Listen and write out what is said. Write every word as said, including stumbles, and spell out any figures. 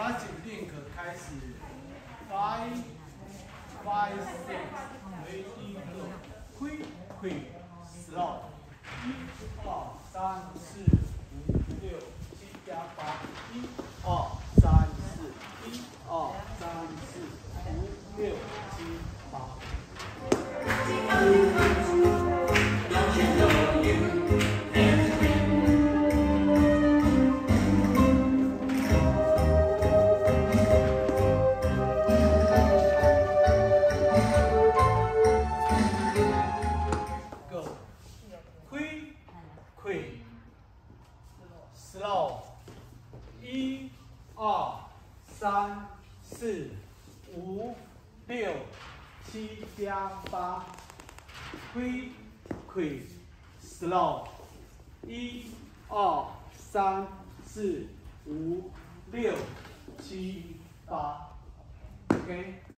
Magic Link 开始 ，five five six ready go quick quick slow 一二三四五六七加八一二三四一二三四五六七八。Quick, slow， 一、二、三、四、五、六、七加八。Quick, quick, slow， 一、二、三、四、五、六、七、八。OK。